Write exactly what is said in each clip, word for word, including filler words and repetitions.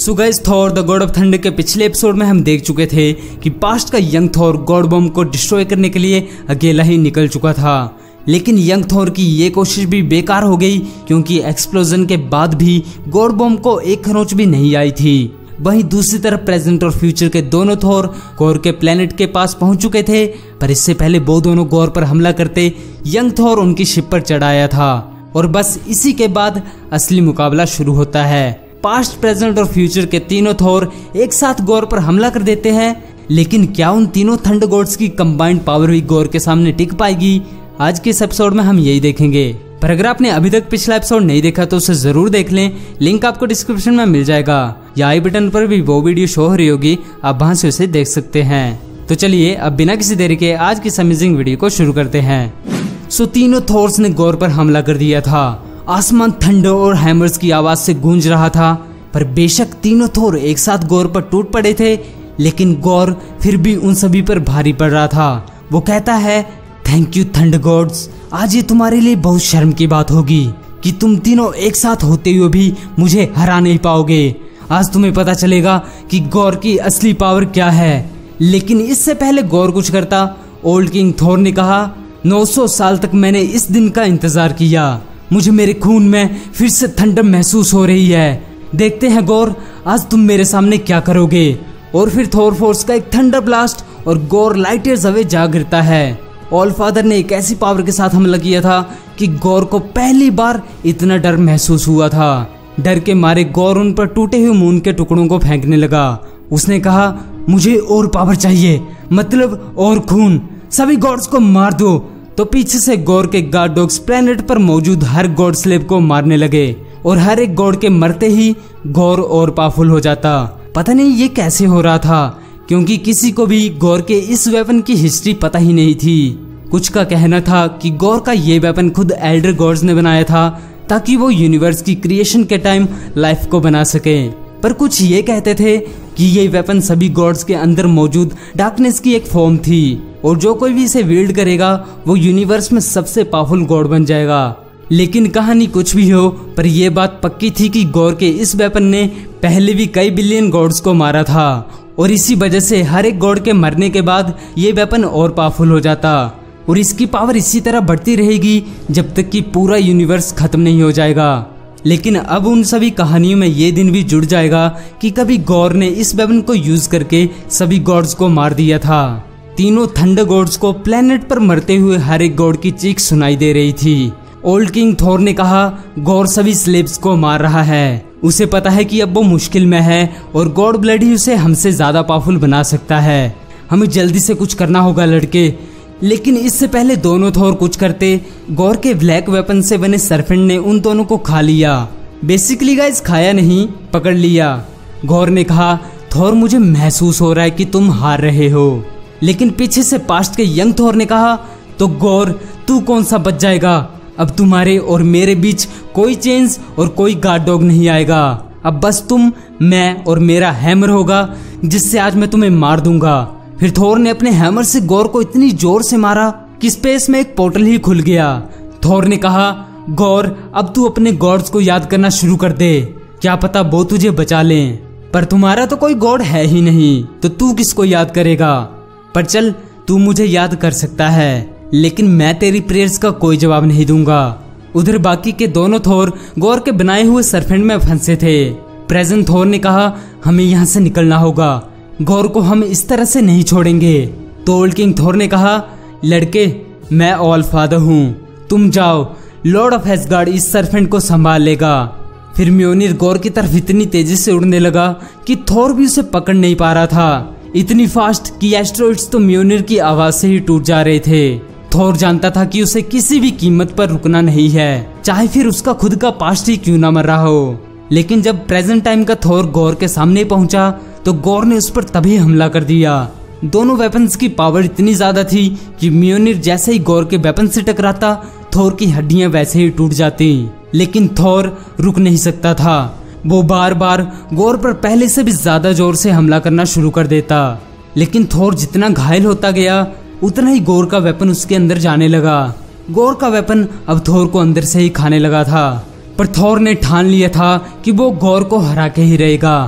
So guys, Thor the god of thunder के पिछले episode में हम देख चुके थे कि पास्ट का यंग थॉर गॉड बॉम्ब को डिस्ट्रॉय करने के लिए अकेला ही निकल चुका था। लेकिन यंग थॉर की ये कोशिश भी बेकार हो गई क्योंकि एक्सप्लोजन के बाद भी गॉड बॉम्ब को एक खरोंच भी नहीं आई थी। वहीं दूसरी तरफ प्रेजेंट और फ्यूचर के दोनों थॉर गौर के प्लेनेट के पास पहुंच चुके थे, पर इससे पहले वो दोनों गौर पर हमला करते यंग थॉर उनकी शिप पर चढ़ाया था। और बस इसी के बाद असली मुकाबला शुरू होता है। पास्ट, प्रेजेंट और फ्यूचर के तीनों थॉर एक साथ गौर पर हमला कर देते हैं। लेकिन क्या उन तीनों थंडर गॉड्स की कंबाइंड पावर भी गौर के सामने टिक पाएगी? आज के इस एपिसोड में हम यही देखेंगे। पर अगर आपने अभी तक पिछला एपिसोड नहीं देखा तो उसे जरूर देख लें, लिंक आपको डिस्क्रिप्शन में मिल जाएगा या आई बटन पर भी वो वीडियो शो हो रही होगी, आप वहां से उसे देख सकते हैं। तो चलिए अब बिना किसी देरी के आज की इस अमेजिंग वीडियो को शुरू करते हैं। सो तीनों थॉर्स ने गौर पर हमला कर दिया था। आसमान थंडर और हैमर्स की आवाज से गूंज रहा था। पर बेशक तीनों थॉर एक साथ गौर पर टूट पड़े थे, लेकिन गौर फिर भी उन सभी पर भारी पड़ रहा था। वो कहता है, थैंक यू थंडर गॉड्स, आज ये तुम्हारे लिए बहुत शर्म की बात होगी कि तुम तीनों एक साथ होते हुए भी मुझे हरा नहीं पाओगे। आज तुम्हें पता चलेगा कि गौर की असली पावर क्या है। लेकिन इससे पहले गौर कुछ करता, ओल्ड किंग थॉर ने कहा, नौ सौ साल तक मैंने इस दिन का इंतजार किया। मुझे मेरे खून में फिर से ठंडक महसूस हो रही है। देखते हैं गौर, आज तुम मेरे सामने क्या करोगे। और फिर थॉर फोर्स का एक थंडर ब्लास्ट और गौर लाइट ईयर्स अवे जा गिरता है। ऑल फादर ने एक ऐसी पावर के साथ हमला किया था कि गौर को पहली बार इतना डर महसूस हुआ था। डर के मारे गौर उन पर टूटे हुए मून के टुकड़ों को फेंकने लगा। उसने कहा, मुझे और पावर चाहिए, मतलब और खून, सभी गॉड्स को मार दो। तो पीछे से गौर के गार्ड डॉग्स प्लेनेट पर मौजूद हर गॉड स्लेव को मारने लगे और हर एक गॉड के मरते ही गौर और पावरफुल हो जाता। पता नहीं ये कैसे हो रहा था, क्योंकि किसी को भी गौर के इस वेपन की हिस्ट्री पता ही नहीं थी। कुछ का कहना था कि गौर का ये वेपन खुद एल्डर गॉड्स ने बनाया था ताकि वो यूनिवर्स की क्रिएशन के टाइम लाइफ को बना सके। पर कुछ ये कहते थे कि ये वेपन सभी गॉड्स के अंदर मौजूद डार्कनेस की एक फॉर्म थी और जो कोई भी इसे विल्ड करेगा वो यूनिवर्स में सबसे पावरफुल गॉड बन जाएगा। लेकिन कहानी कुछ भी हो, पर यह बात पक्की थी कि गौर के इस वेपन ने पहले भी कई बिलियन गॉड्स को मारा था और इसी वजह से हर एक गॉड के मरने के बाद ये वेपन और पावरफुल हो जाता और इसकी पावर इसी तरह बढ़ती रहेगी जब तक कि पूरा यूनिवर्स खत्म नहीं हो जाएगा। लेकिन अब उन सभी कहानियों में ये दिन भी जुड़ जाएगा कि कभी गौर ने इस वेपन को यूज करके सभी गॉड्स को मार दिया था। तीनों थंडर गॉड्स को प्लेनेट पर मरते हुए हर एक गॉड की चीख सुनाई दे रही थी। ओल्ड किंग थॉर ने कहा, गौर सभी स्लेव्स को मार रहा है। उसे पता है कि अब वो मुश्किल में है और गॉड ब्लड ही उसे हमसे ज्यादा पावरफुल बना सकता है। हमें जल्दी से कुछ करना होगा लड़के। लेकिन इससे पहले दोनों थॉर कुछ करते, गौर के ब्लैक वेपन से बने सरफेंट ने उन दोनों को खा लिया। बेसिकली गाइस, खाया नहीं, पकड़ लिया। गौर ने कहा, थॉर मुझे महसूस हो रहा है कि तुम हार रहे हो। लेकिन पीछे से पास्ट के यंग थॉर ने कहा, तो गौर तू कौन सा बच जाएगा, अब तुम्हारे और मेरे बीच कोई चेंज और कोई गार्ड डॉग नहीं आएगा। अब बस तुम, मैं और मेरा हैमर होगा जिससे आज मैं तुम्हें मार दूंगा। फिर थॉर ने अपने हैमर से गौर को इतनी जोर से मारा कि स्पेस में एक पोर्टल ही खुल गया। थॉर ने कहा, गौर अब तू अपने गॉड्स को याद करना शुरू कर दे, क्या पता वो तुझे बचा लें। पर तुम्हारा तो कोई गॉड है ही नहीं, तो तू किसको याद करेगा। पर चल, तू मुझे याद कर सकता है, लेकिन मैं तेरी प्रेयर्स का कोई जवाब नहीं दूंगा। उधर बाकी के दोनों थॉर गौर के बनाए हुए सरफेंट में फंसे थे। प्रेजेंट थॉर ने कहा, हमें यहाँ से निकलना होगा, गौर को हम इस तरह से नहीं छोड़ेंगे। तो ओल्ड किंग थॉर ने कहा, लड़के मैं ऑल फादर हूँ, तुम जाओ, लॉर्ड ऑफ एसगार्ड इस सरफेंट को संभाल लेगा। फिर म्योनिर गौर की तरफ इतनी तेजी से उड़ने लगा कि थॉर भी उसे पकड़ नहीं पा रहा था। इतनी फास्ट कि एस्ट्रॉइड्स तो म्योनिर की आवाज से ही टूट जा रहे थे। थॉर जानता था कि उसे किसी भी कीमत पर रुकना नहीं है, चाहे फिर उसका खुद का पास्ट ही क्यों ना मर रहा हो। लेकिन जब प्रेजेंट टाइम का थॉर गौर के सामने पहुंचा तो गौर ने उस पर तभी हमला कर दिया। दोनों वेपन्स की पावर इतनी ज्यादा थी कि म्योनिर जैसे ही गौर के वेपन से टकराता, थॉर की हड्डियां वैसे ही टूट जाती। लेकिन थॉर रुक नहीं सकता था। वो बार बार गौर पर पहले से भी ज्यादा जोर से हमला करना शुरू कर देता। लेकिन थॉर जितना घायल होता गया उतना ही गौर का वेपन उसके अंदर जाने लगा। गौर का वेपन अब थॉर को अंदर से ही खाने लगा था। पर थॉर ने ठान लिया था कि वो गौर को हरा के ही रहेगा।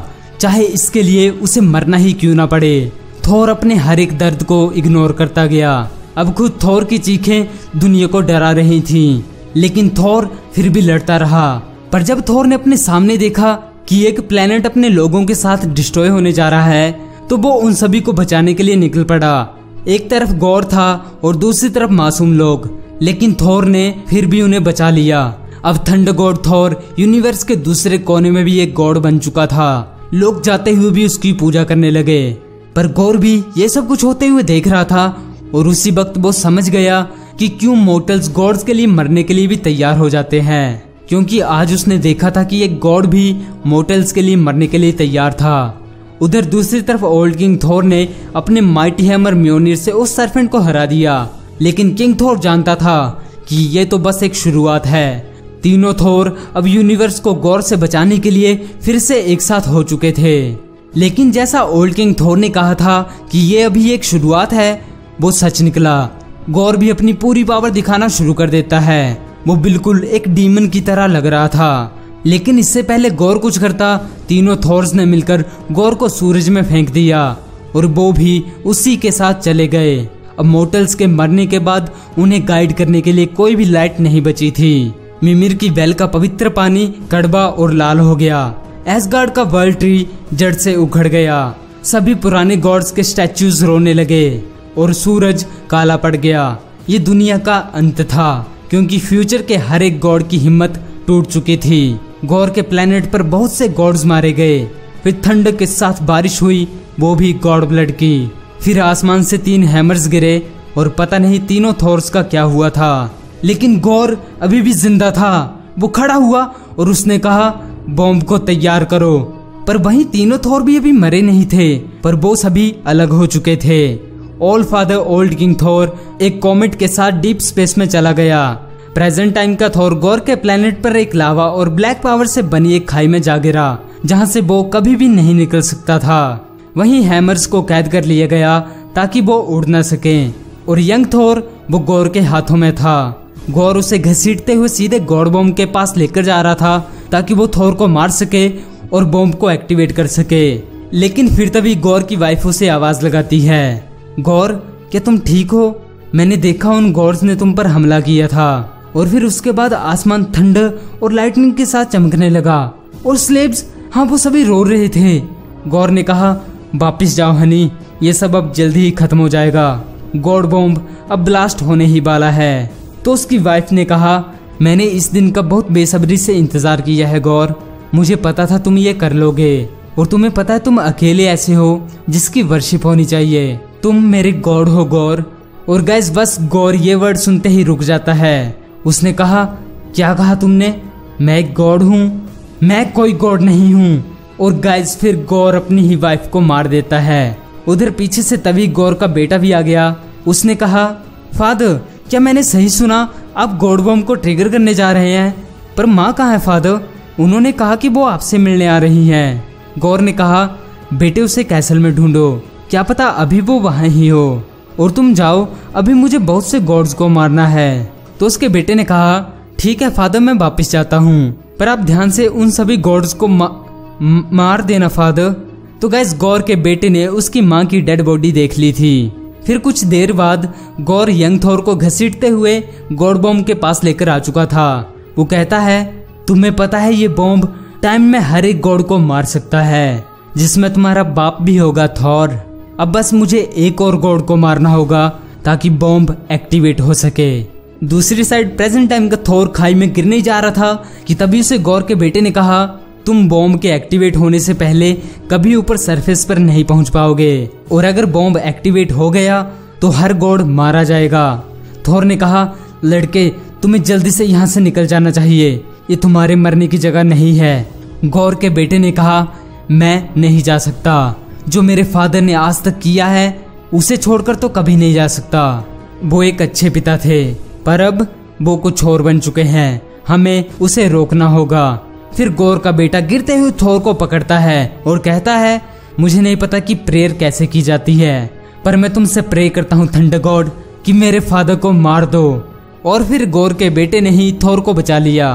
चाहे इसके लिए उसे मरना ही क्यों ना पड़े। थोर अपने हर एक दर्द को इग्नोर करता गया। अब खुद थोर की चीखें दुनिया को डरा रही थीं, लेकिन थोर फिर भी लड़ता रहा। पर जब थोर ने अपने सामने देखा कि एक प्लेनेट अपने लोगों के साथ डिस्ट्रॉय होने जा रहा है, तो वो उन सभी को बचाने के लिए निकल पड़ा। एक तरफ गौर था और दूसरी तरफ मासूम लोग, लेकिन थोर ने फिर भी उन्हें बचा लिया। अब थंडर गॉड थोर यूनिवर्स के दूसरे कोने में भी एक गॉड बन चुका था। लोग जाते हुए भी उसकी पूजा करने लगे, पर गौर भी ये सब कुछ होते हुए देख रहा था। और उसी वक्त वो समझ गया कि क्यों मोर्टल्स गॉड्स के लिए मरने के लिए भी तैयार हो जाते हैं, क्योंकि आज उसने देखा था कि एक गॉड भी मोर्टल्स के लिए मरने के लिए तैयार था। उधर दूसरी तरफ ओल्ड किंग थोर ने अपने माइटी हैमर म्योनिर से उस सर्पेंट को हरा दिया, लेकिन किंग थोर जानता था कि ये तो बस एक शुरुआत है। तीनों थोर अब यूनिवर्स को गौर से बचाने के लिए फिर से एक साथ हो चुके थे। लेकिन जैसा ओल्ड किंग थोर ने कहा था कि ये अभी एक शुरुआत है, वो सच निकला। गौर भी अपनी पूरी पावर दिखाना शुरू कर देता है। वो बिल्कुल एक डीमन की तरह लग रहा था, लेकिन इससे पहले गौर कुछ करता, तीनों थोर्स ने मिलकर गौर को सूरज में फेंक दिया और वो भी उसी के साथ चले गए। अब मोर्टल्स के मरने के बाद उन्हें गाइड करने के लिए कोई भी लाइट नहीं बची थी। मिमिर की वेल का पवित्र पानी कड़वा और लाल हो गया। एसगार्ड का वर्ल्ड ट्री जड़ से उखड़ गया। सभी पुराने गॉड्स के स्टैच्यूज रोने लगे और सूरज काला पड़ गया। ये दुनिया का अंत था, क्योंकि फ्यूचर के हर एक गॉड की हिम्मत टूट चुकी थी। गौर के प्लेनेट पर बहुत से गॉड्स मारे गए। फिर ठंड के साथ बारिश हुई, वो भी गॉड ब्लड की। फिर आसमान से तीन हैमर्स गिरे और पता नहीं तीनों थोर्स का क्या हुआ था। लेकिन गौर अभी भी जिंदा था। वो खड़ा हुआ और उसने कहा, बॉम्ब को तैयार करो। पर वहीं तीनों थोर भी अभी मरे नहीं थे, पर वो सभी अलग हो चुके थे। Allfather old king Thor एक कॉमेट के साथ डीप स्पेस में चला गया। प्रेजेंट टाइम का थोर गौर के प्लेनेट पर एक लावा और ब्लैक पावर से बनी एक खाई में जा गिरा, जहां से वो कभी भी नहीं निकल सकता था। वहीं हैमर्स को कैद कर लिया गया ताकि वो उड़ न सके, और यंग थोर वो गौर के हाथों में था। गौर उसे घसीटते हुए सीधे गॉड बॉम्ब के पास लेकर जा रहा था ताकि वो थोर को मार सके और बॉम्ब को एक्टिवेट कर सके। लेकिन फिर तभी गौर की वाइफ उसे आवाज लगाती है, गौर क्या तुम ठीक हो? मैंने देखा उन गॉड्स ने तुम पर हमला किया था। और फिर उसके बाद आसमान थंडर और लाइटनिंग के साथ चमकने लगा और स्लेब्स, हाँ वो सभी रो रहे थे। गौर ने कहा, वापिस जाओ हनी, ये सब अब जल्दी ही खत्म हो जाएगा। गॉड बॉम्ब अब ब्लास्ट होने ही वाला है। तो उसकी वाइफ ने कहा, मैंने इस दिन का बहुत बेसब्री से इंतजार किया है गौर। मुझे पता था तुम ये कर लोगे, और तुम्हें पता है तुम अकेले ऐसे हो जिसकी वर्शिप होनी चाहिए। तुम मेरे गॉड हो गौर। और गाइस बस गौर ये वर्ड सुनते ही रुक जाता है। उसने कहा, क्या कहा तुमने? मैं एक गॉड हूँ? मैं कोई गॉड नहीं हूँ। और गाइस फिर गौर अपनी ही वाइफ को मार देता है। उधर पीछे से तभी गौर का बेटा भी आ गया। उसने कहा, फादर क्या मैंने सही सुना? आप गॉड बॉम्ब को ट्रिगर करने जा रहे हैं? पर माँ कहाँ है फादर? उन्होंने कहा कि वो आपसे मिलने आ रही हैं। गौर ने कहा, बेटे उसे कैसल में ढूंढो, क्या पता अभी वो वहाँ ही हो। और तुम जाओ, अभी मुझे बहुत से गॉड्स को मारना है। तो उसके बेटे ने कहा, ठीक है फादर मैं वापस जाता हूँ, पर आप ध्यान से उन सभी गॉड्स को मा, मार देना फादर। तो गाइस गौर के बेटे ने उसकी माँ की डेड बॉडी देख ली थी। फिर कुछ देर बाद गौर यंग थोर को घसीटते हुए गॉड बॉम्ब के पास लेकर आ चुका था। वो कहता है, तुम्हें पता है ये बॉम्ब टाइम में हर एक गॉड को मार सकता है, जिसमें तुम्हारा बाप भी होगा थॉर। अब बस मुझे एक और गॉड को मारना होगा ताकि बॉम्ब एक्टिवेट हो सके। दूसरी साइड प्रेजेंट टाइम का थोर खाई में गिरने जा रहा था कि तभी उसे गौर के बेटे ने कहा, तुम बॉम्ब के एक्टिवेट होने से पहले कभी ऊपर सरफेस पर नहीं पहुंच पाओगे, और अगर बॉम्ब एक्टिवेट हो गया तो हर गॉड मारा जाएगा। थोर ने कहा, लड़के तुम्हें जल्दी से यहाँ से निकल जाना चाहिए, ये तुम्हारे मरने की जगह नहीं है। गौर के बेटे ने कहा, मैं नहीं जा सकता, जो मेरे फादर ने आज तक किया है उसे छोड़कर तो कभी नहीं जा सकता। वो एक अच्छे पिता थे, पर अब वो कुछ और बन चुके हैं, हमें उसे रोकना होगा। फिर गौर का बेटा गिरते हुए थोर को पकड़ता है और कहता है, मुझे नहीं पता कि प्रेयर कैसे की जाती है, पर मैं तुमसे प्रे करता हूँ थंडर गॉड कि मेरे फादर को मार दो। और फिर गौर के बेटे ने ही थोर को बचा लिया।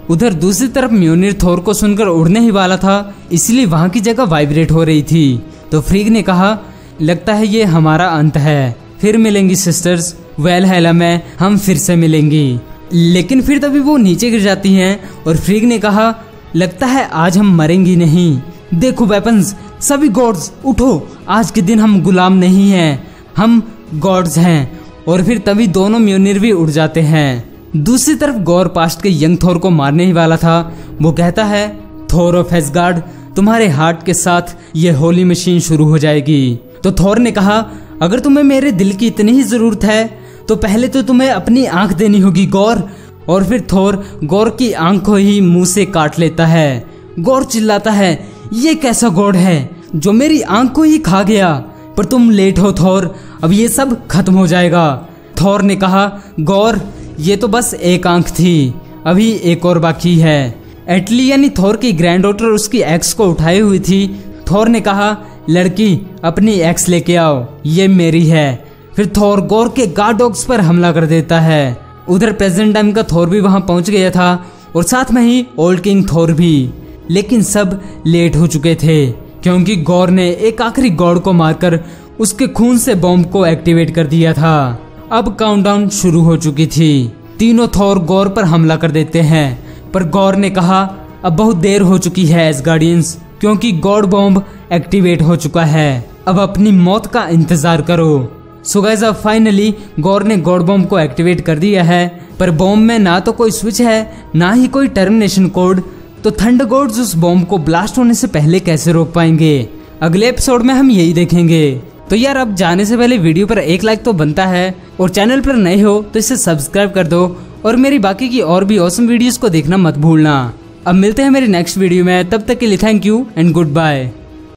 उधर दूसरी तरफ म्योनिर थोर को सुनकर उड़ने ही वाला था, इसलिए वहाँ की जगह वाइब्रेट हो रही थी। तो फ्रीग ने कहा, लगता है ये हमारा अंत है, फिर मिलेंगी सिस्टर्स, वैलहैला में हम फिर से मिलेंगी। लेकिन फिर तभी वो नीचे गिर जाती हैं और फ्रीग ने कहा, लगता है आज हम मरेंगी नहीं। देखो वेपन्स, सभी गॉड्स उठो, आज के दिन हम गुलाम नहीं हैं, हम गॉड्स हैं। और फिर तभी दोनों म्योनिर भी उड़ जाते हैं। दूसरी तरफ गौर पास्ट के यंग थोर को मारने ही वाला था। वो कहता है, थोर ऑफ एसगार्ड, तुम्हारे हार्ट के साथ ये होली मशीन शुरू हो जाएगी। तो थोर ने कहा, अगर तुम्हें मेरे दिल की इतनी ही जरूरत है तो पहले तो तुम्हें अपनी आंख देनी होगी गौर। और फिर थोर गौर की आंख को ही मुंह से काट लेता है। गौर चिल्लाता है, ये कैसा गॉड है जो मेरी आंख को ही खा गया। पर तुम लेट हो थोर, अब ये सब खत्म हो जाएगा। थोर ने कहा, गौर ये तो बस एक आंख थी, अभी एक और बाकी है। एटली यानी थोर की ग्रैंड डॉटर उसकी एक्स को उठाई हुई थी। थोर ने कहा, लड़की अपनी एक्स लेके आओ, ये मेरी है। फिर थोर गौर के गार्ड डॉग्स पर हमला कर देता है। उधर प्रेजेंट टाइम का थोर भी वहां पहुंच गया था और साथ में ही ओल्ड किंग थोर भी। लेकिन सब लेट हो चुके थे क्योंकि गौर ने एक आखिरी गॉड को मारकर उसके खून से बॉम्ब को एक्टिवेट कर दिया था। अब काउंटडाउन शुरू हो चुकी थी। तीनों थोर गौर पर हमला कर देते हैं, पर गौर ने कहा, अब बहुत देर हो चुकी है एसगार्डियंस, क्योंकि गॉड बॉम्ब एक्टिवेट हो चुका है, अब अपनी मौत का इंतजार करो। सो गाइस, अब फाइनली गौर ने गॉड बॉम्ब को एक्टिवेट कर दिया है, पर बॉम्ब में ना तो कोई स्विच है ना ही कोई टर्मिनेशन कोड। तो थंडर गॉड्स उस बॉम्ब को ब्लास्ट होने से पहले कैसे रोक पाएंगे, अगले एपिसोड में हम यही देखेंगे। तो यार, अब जाने से पहले वीडियो पर एक लाइक तो बनता है, और चैनल पर नए हो तो इसे सब्सक्राइब कर दो, और मेरी बाकी की और भी ऑसम वीडियोस को देखना मत भूलना। अब मिलते हैं मेरी नेक्स्ट वीडियो में, तब तक के लिए thank you and good bye.